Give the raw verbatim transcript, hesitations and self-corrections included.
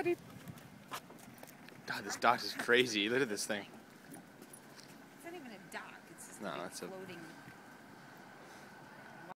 Daddy. God, this dock is crazy. Look at this thing. It's not even a dock. It's just No, like it's a floating.